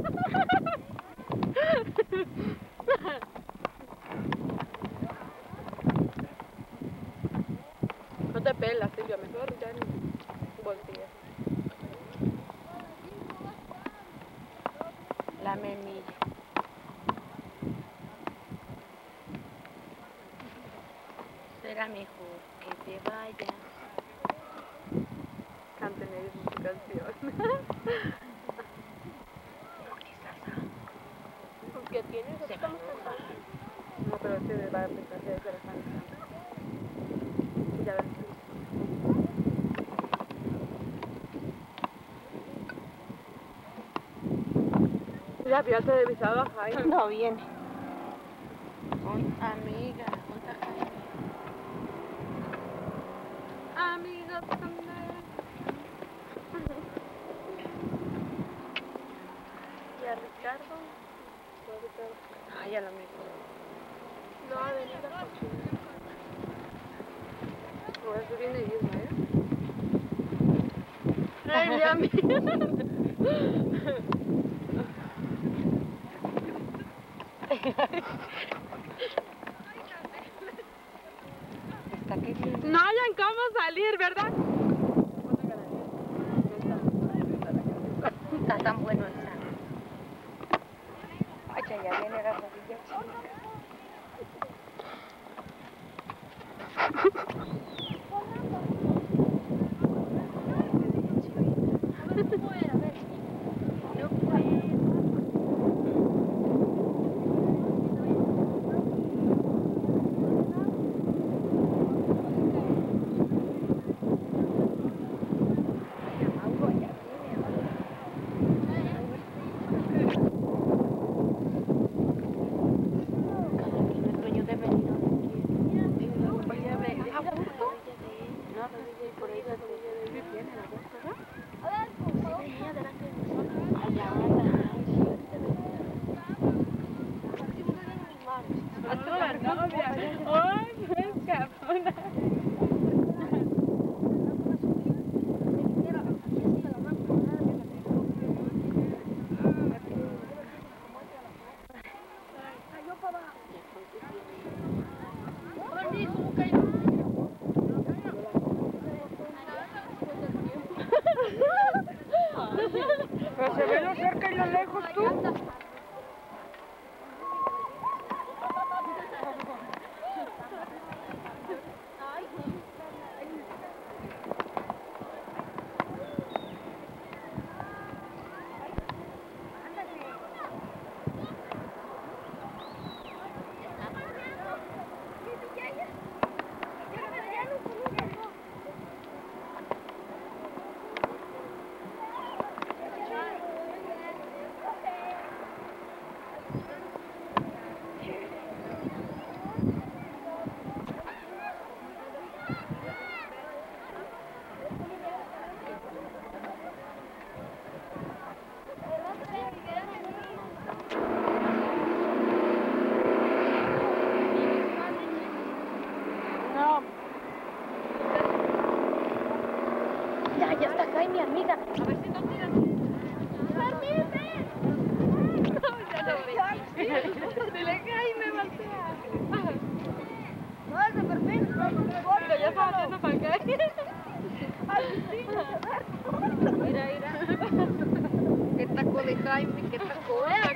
No te pelas, Silvia, mejor ya ni voltees. La memilla. Será mejor que te vayas. Canten ellos su canción. ¿Qué tienes? ¿Qué estamos cantando? No, pero este va a empezar desde la canción. Ya ves. Ya había televisado a Jaime. No viene. Amiga, ¿dónde está Jaime? Amigos también. ¿Y a Ricardo? Ay, a lo mejor. No, a venir a cocinar. Por eso viene Isma, Ay, mi amiga. No hayan cómo salir, ¿verdad? Está tan bueno el sal. Ay, ya viene la rodilla Pero se ve lo cerca y lo lejos tú. Ya está acá, mi amiga. A ver si no tiran. Dile que ahí me voltea. No, ese perfil. Mira, ya está haciendo para acá. Mira. Qué taco de Jaime, qué taco.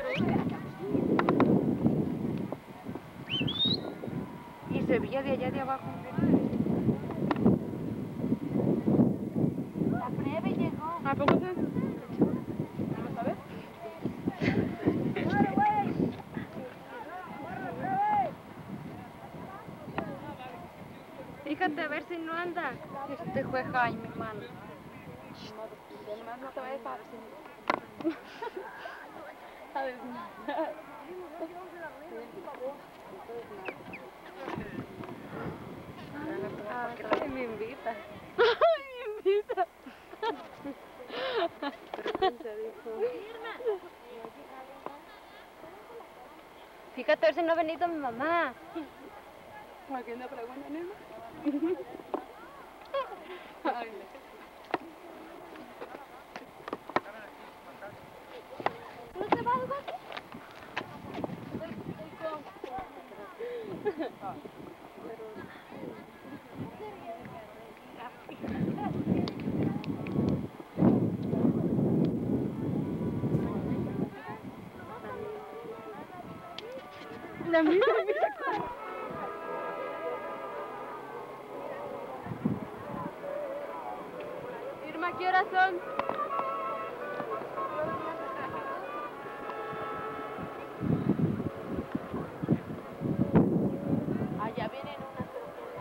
Y se veía de allá de abajo. La breve llegó. ¿A poco se? ¿Vamos a ver? Fíjate a ver si no anda. Este fue Jaime, mano. Además no te vayas a ver si... A ver, Ay, me invita. Ay, me invita. Pero ¿quién se dijo? Fíjate a ver si no ha venido mi mamá. ¿A quién le preguntan, Nima? Ay, no. mira, mira. Irma, ¿qué horas son? Ah, ya vienen unas, pero quién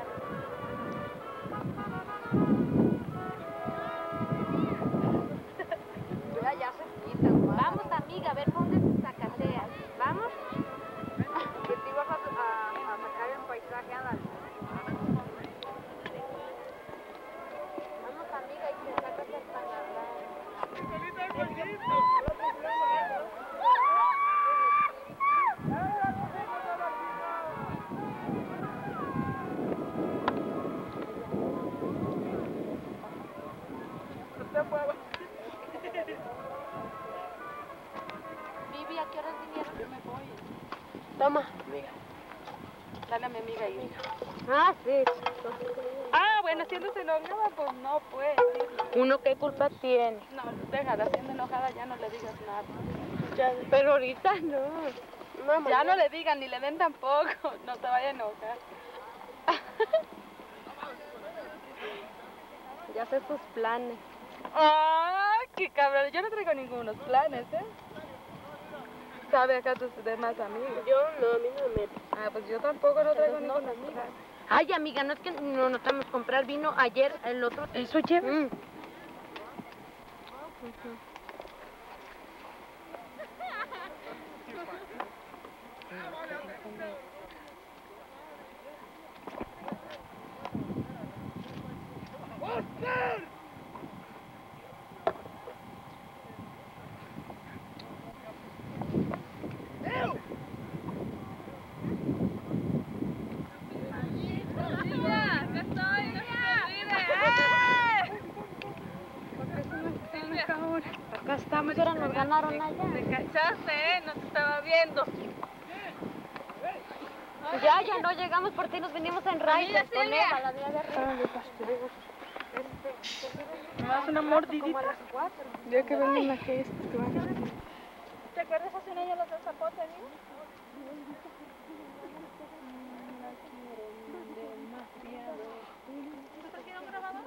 sabe. Ya se quitan. Vamos, amiga, a ver, ponte tus zacateas. ¿Vamos? Que te ibas a sacar el paisaje, ándale. Vamos, amiga, y te sacas el pantalón. Vivi, ¿a qué horas vinieron? Yo me voy. Toma, amiga. Dale a mi amiga ahí. Ah, sí. Ah, bueno, haciéndose enojada, pues no puede decirlo. ¿Uno qué culpa tiene? No, déjala, haciendo enojada ya no le digas nada. Ya, pero ahorita no. Mamá, ya no le digan, ni le den tampoco. No te vaya a enojar. Ya sé tus planes. ¡Ay, qué cabrón! Yo no traigo ningunos planes, ¿eh? ¿Sabe acá tus demás amigos? Yo no, a mí no me meto. Ah, pues yo tampoco no traigo ninguna amiga. Ay, amiga, no es que no notamos comprar vino ayer, el otro... ¿Eso lleva? Acá estamos, ahora nos ganaron allá. Te cachaste, no te estaba viendo. Ya no llegamos, por ti nos venimos en Raider con Eva, la de arriba. Más una mordidita. Ya que vengan las que ¿te acuerdas hace un año los del zapote, amigo? ¿Tú te quedó grabado?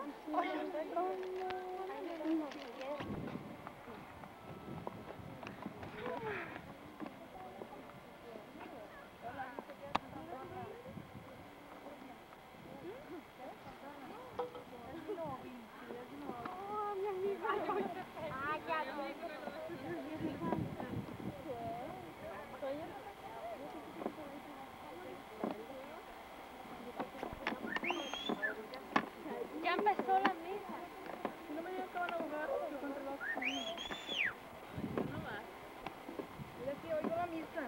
Ya empezó la misa. Si no me digan que van a jugar contra los niños. No más. Mira que oigo la misa.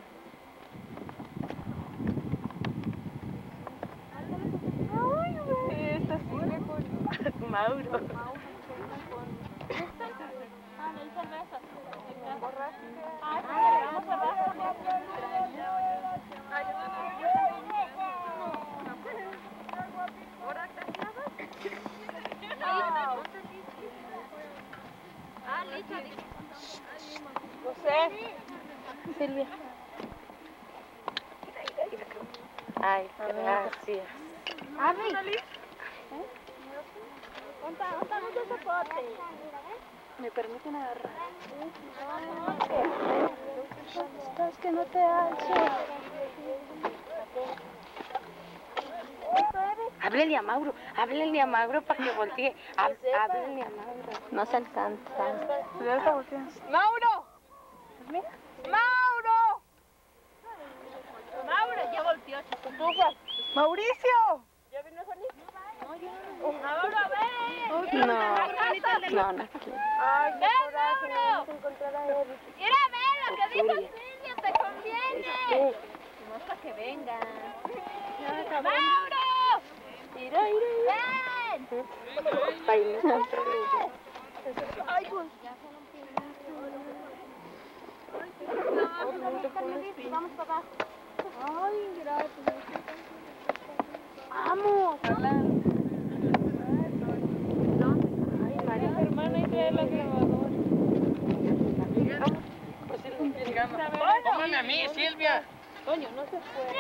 Ay, güey. Esta sigue con Mauro. Ah, no hay cerveza. Ah, vamos a ver. ¿Ahora casada? Ah, listo. José. Silvia. Ay, gracias. Abre. Contamos de soporte. ¿Me permiten agarrar? Estás que no te alzo. Háblele a Mauro para que voltee. Háblele a Mauro. No se alcanza. ¡Mauro! ¡Mauro! ¡Mauro! Ya volteó, chupufas. ¡Mauricio! ¿Ya vino Juanito? No, yo no. ¡Mauro, ven! No. ¡Ay, qué coraje! ¡Mira, ven lo que dijo Silvia! ¡Te conviene! No, para que venga. ¡Mauro! ¡Mira! ¡Ven! ¡Ay, pues! Vamos para abajo. Ay, gracias. Vamos. Ay, María, hermana, y trae la grabadora. Tómame a mí, Silvia. Toño, no se puede.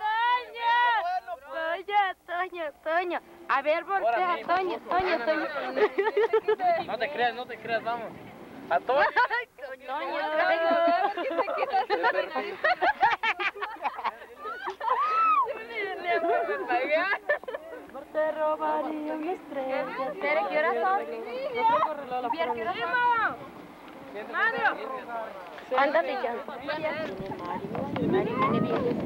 Toño. A ver, voltea, Toño. No te creas, vamos. A Toño. Toño. Te robaría una estrella. ¿Qué hora son? ¿Qué hora son? Ándale ya. Mari viene bien.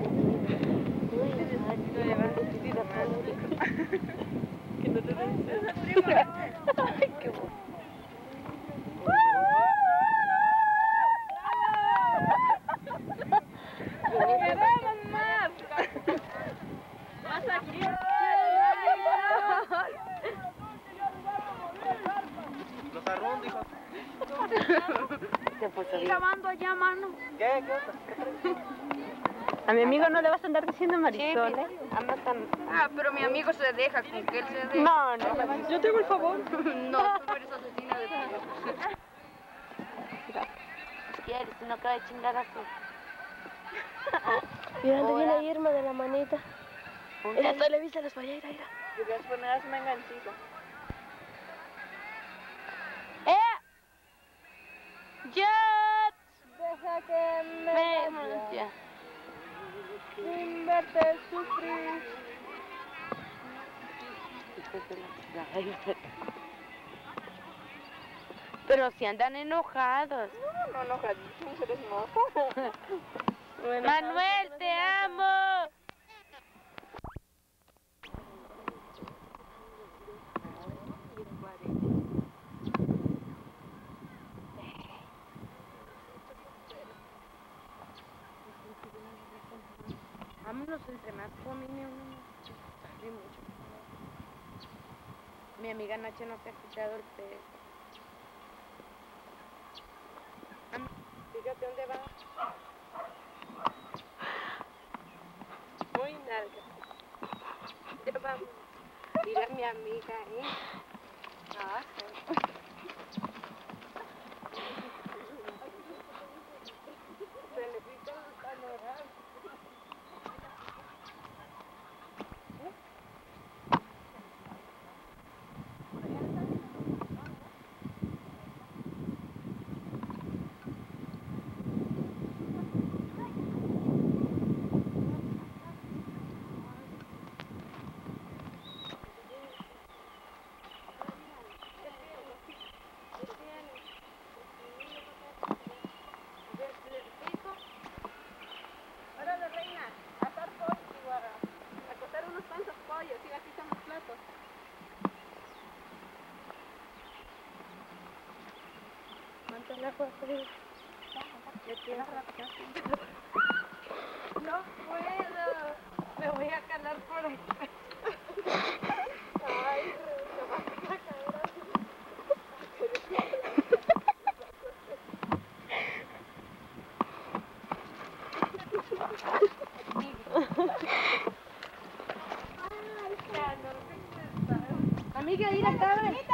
Que no te Ay, qué bueno. Más aquí. Los arrundos, hijo. Estoy grabando allá, mano. ¿Qué? A mi amigo no le vas a andar diciendo Marisol, ¿eh? Pero mi amigo se deja con que él se deje. No. Yo te hago el favor. No, tú eres asesina de perros. ¿Quieres? Si no acaba de chingar a su... Mira dónde viene Irma de la manita. En la televisa les vaya a ir a ir. Debías poner una enganchita. ¡Ya! Deja que me vaya. Sin verte sufrir. Pero si andan enojados. No enojadísimos, eres moza. Manuel, te amo. Vámonos entre más comine uno. Mucho. Mi amiga Nacha no se ha quitado el pelo. Fíjate dónde va. Muy larga. Ya vamos. Dile a mi amiga, Ah, sí. Se le pica el panorama. No puedo. Me voy a calar por aquí. Ay, amiga, ir acá.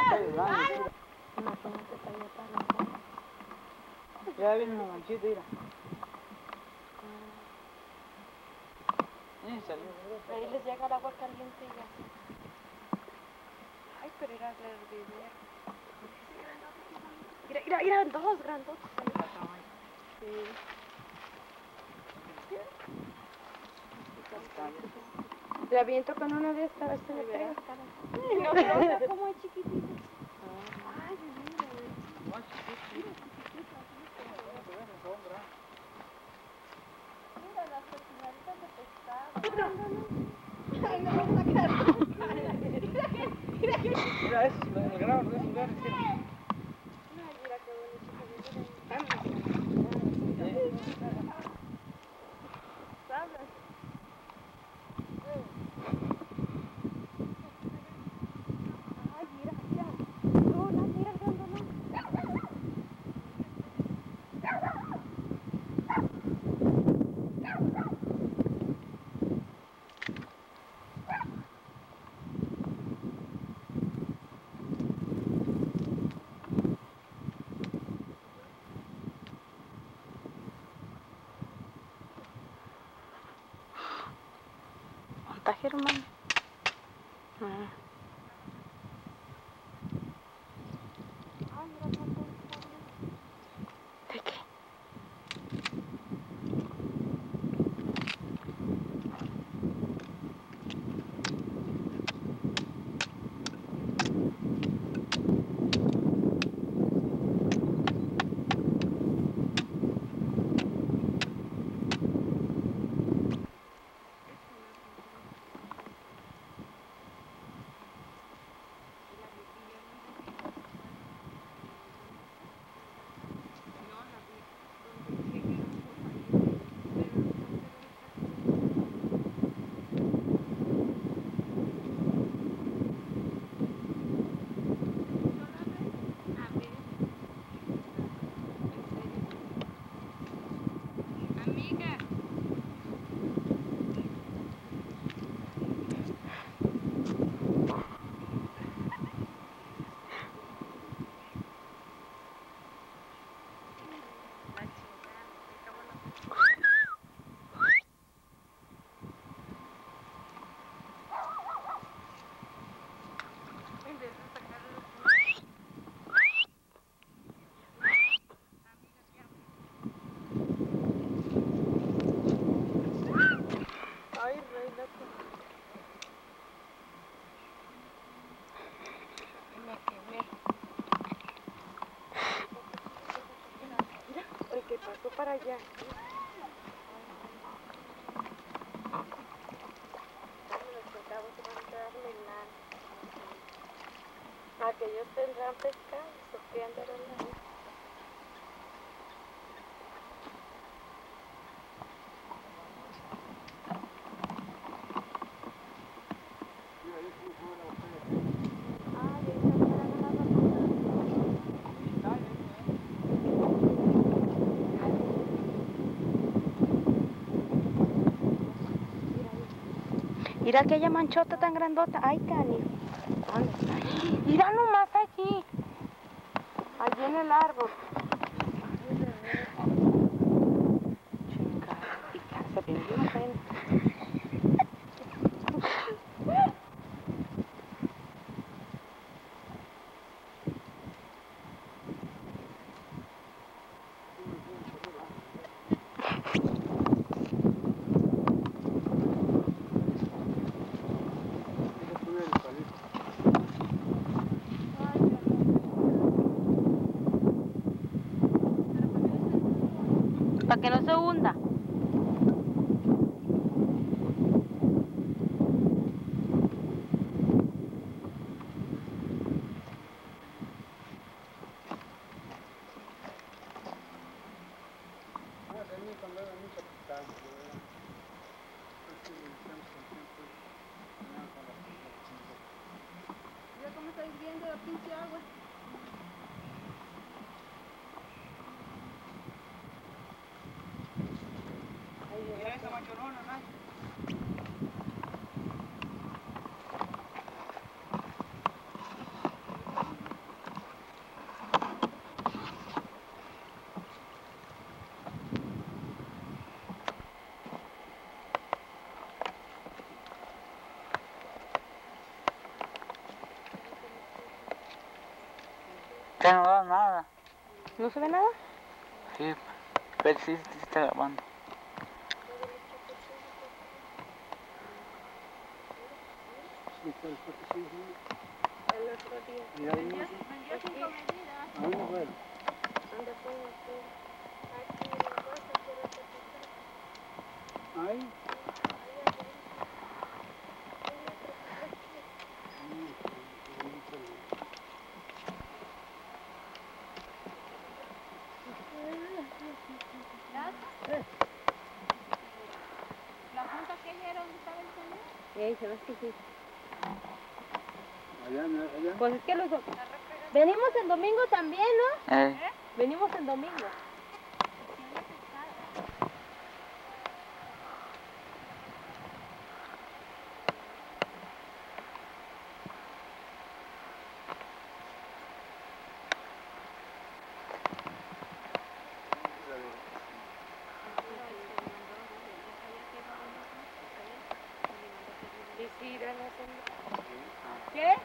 Ya viene una manchita, mira. Ahí les llega el agua caliente ya. Ay, pero era el video. Mira, dos grandotes. Sí. Le aviento con una de estas, se le pega. No, pero mira cómo es chiquitito. Ay, mira. Mira las personalitas de pescado. Ay, no vamos a quedar. Mira, esos, el grano de esos lugares. Mira qué bonito. ¿Sabes? Ay, mira. No, mira el grandonón. hermano. Ah. ¿De qué? Para allá. Aquellos tendrán pescado, porque andarán ahí. Mira aquella manchota tan grandota. Ay, Cani. Mira nomás allí. Allí en el árbol. Chingada, se prendió una pena. Para que no se hunda. Mira cómo está hirviendo la pinche agua. Mira esa machorona, ¿no? Ya no da nada. ¿No se ve nada? Sí, pero sí está grabando. El otro día. Vendió 5 medidas. ¿A dónde fue? ¿Dónde fue? Aquí en la casa, quiero que Ahí. ¿La junta que era donde estaba el señor? Ahí se ve que sí. Allá. Pues es que los... Venimos el domingo también, ¿no? Venimos el domingo. ¿Qué?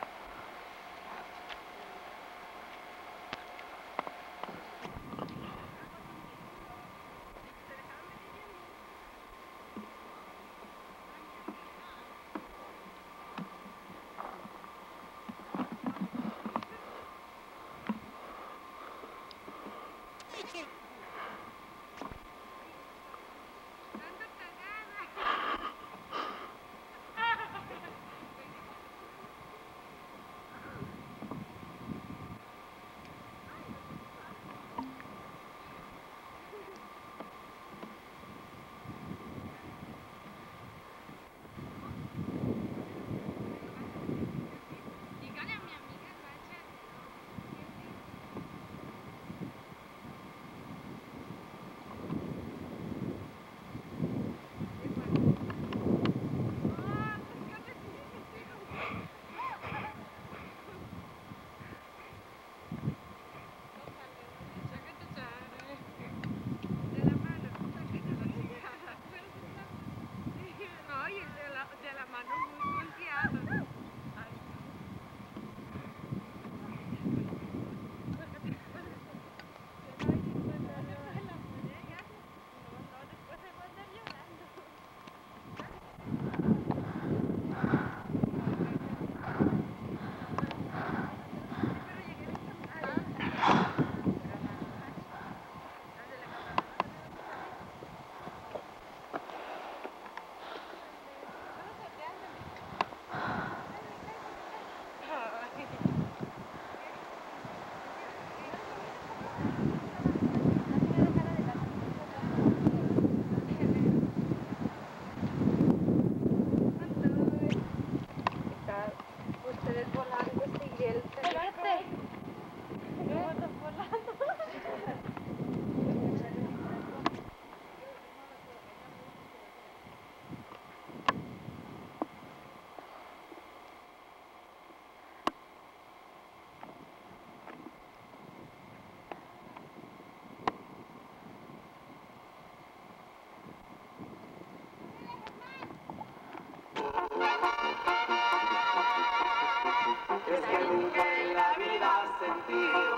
Es que nunca en la vida has sentido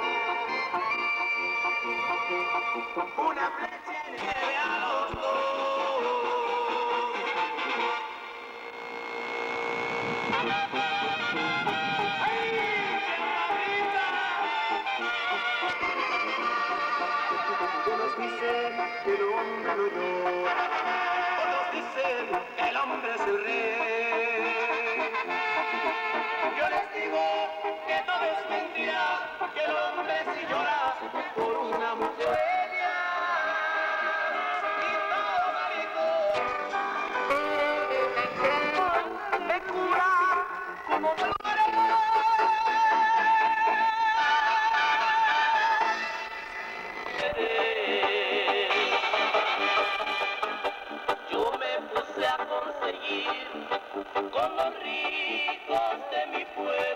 una flecha en nieve a los dos. ¡Ay, qué mamadita! Unos dicen que el hombre no llora, otros dicen que el hombre es el rey. Yo les digo que todo es mentira, que el hombre si llora por una mujer y todo maricón me cura como yo me puse a conseguir con los ricos de mi pueblo.